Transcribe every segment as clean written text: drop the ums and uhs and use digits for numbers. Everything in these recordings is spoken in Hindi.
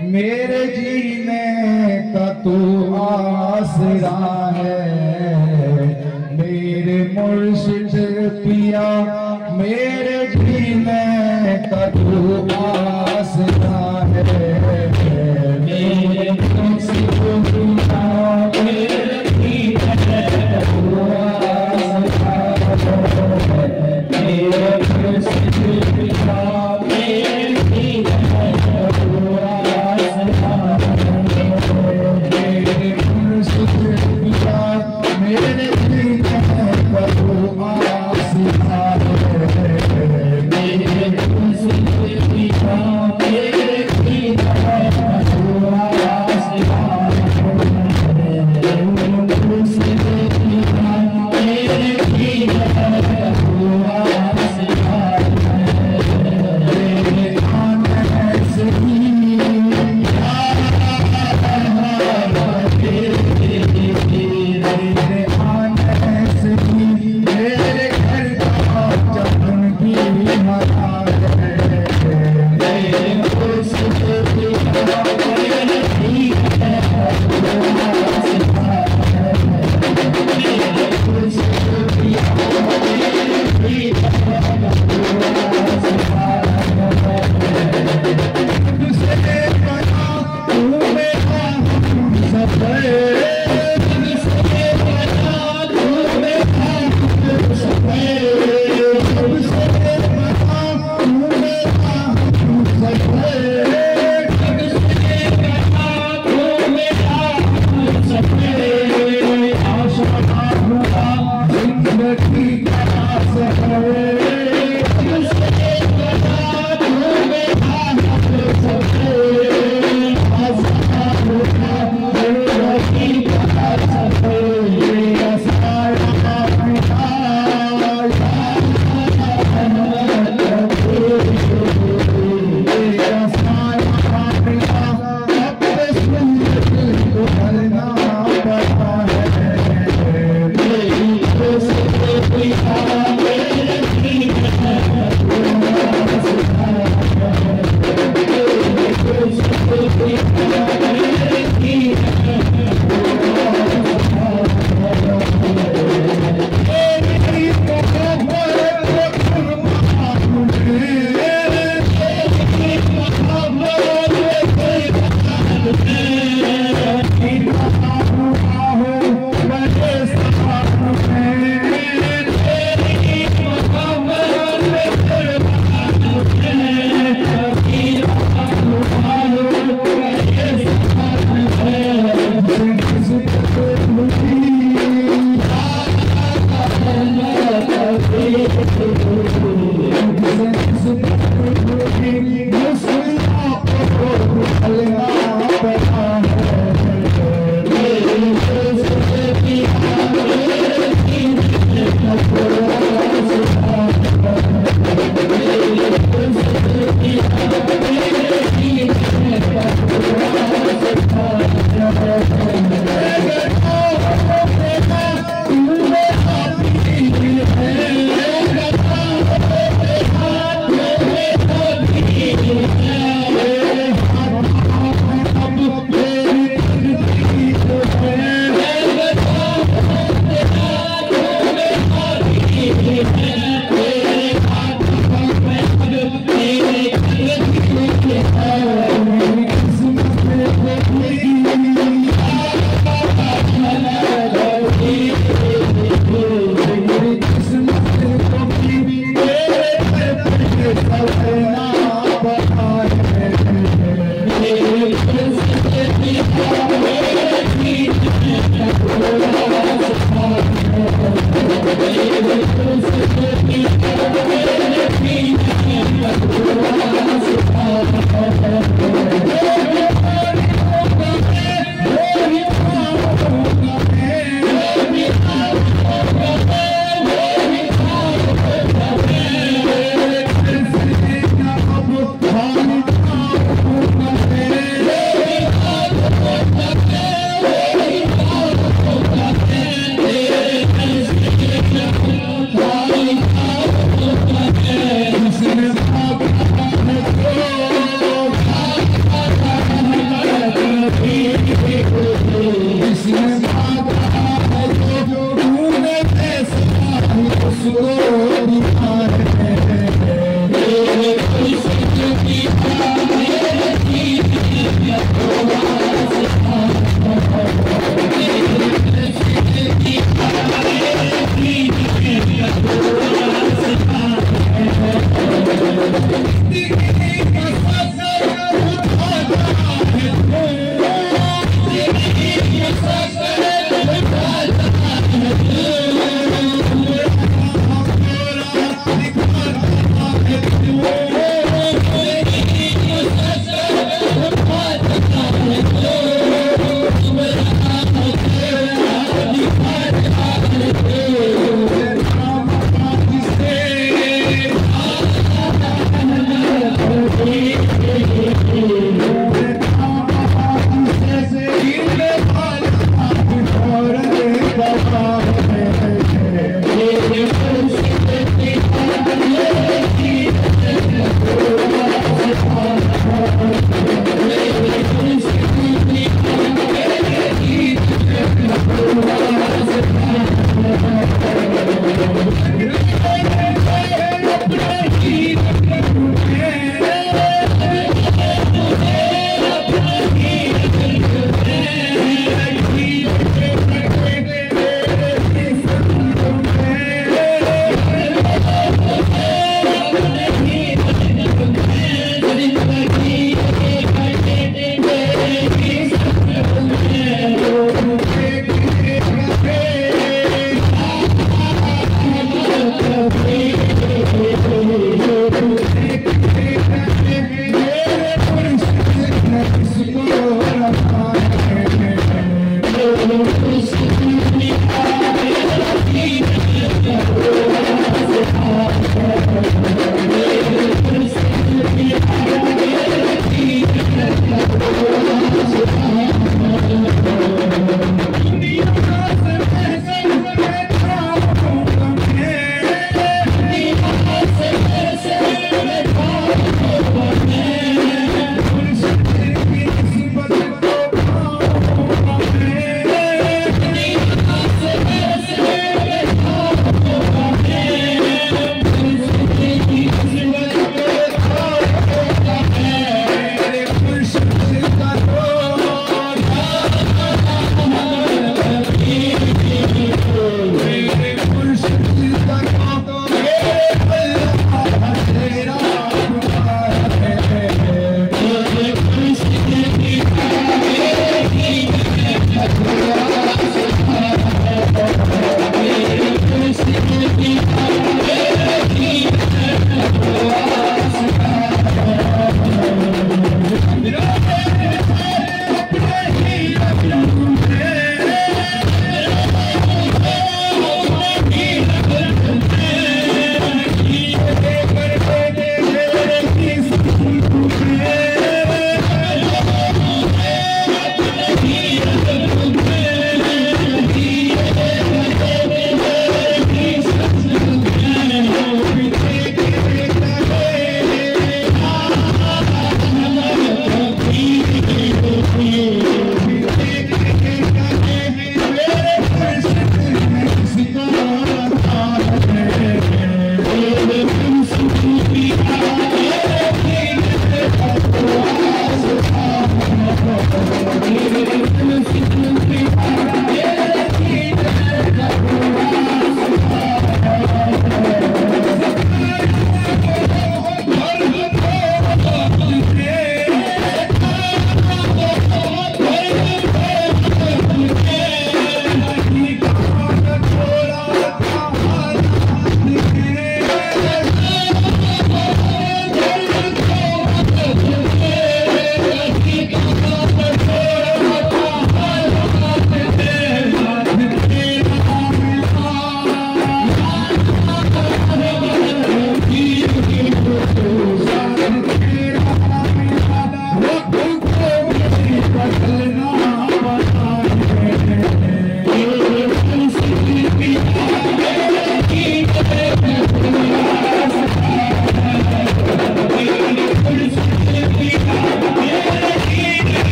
मेरे जीने का तू आसरा है, मेरे मुर्शिद पिया मेरे जीने का तू आसरा है, मेरे मुर्शिद पिया मेरे जीने का तू आसरा है, मेरे मुर्शिद पिया मेरे जीने का तू आसरा है, मेरे मुर्शिद पिया मेरे जीने का तू आसरा है, मेरे मुर्शिद पिया मेरे जीने का तू आसरा है, मेरे मुर्शिद पिया मेरे जीने का तू आसरा है, मेरे आने से ही मेरे आने से ही मेरे घर का जन्म भी मरा है, मेरे मुर्शिद पिया मेरे जीने का तू आसरा है, मेरे मुर्शिद पिया मेरे जीने का तू आसरा है, तुझसे बना तू मेरा हमसफर, तुझसे बना तू मेरा हमसफर, तुझसे बना तू मेरा हमसफर, तुझसे बना तू मेरा हमसफर, आशिक़ हुआ ज़िंदगी का सफ़र, तुझसे बना तू मेरा हमसफर, आशिक़ हुआ ज़िंदगी का सफ़र, मेरा साया पिता अहमद कबीर, मेरा साया पिता अपने सुन्नत को भरना पड़ा है, मेरी मुर्शिद पिया मेरे जीने का तू आसरा है, मेरी मुर्शिद पिया मेरे जीने का तू आसरा है, मेरी मोहब्बत को कुर्बान दे, मेरी मोहब्बत को कुर्बान दे, दीवाना हुआ हूँ बड़े सामने, मेरी मोहब्बत को कुर्बान दे, दीवाना हुआ हूँ बड़े सामने, Kabir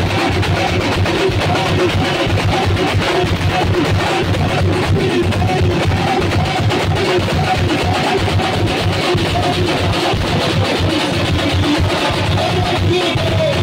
Yeah.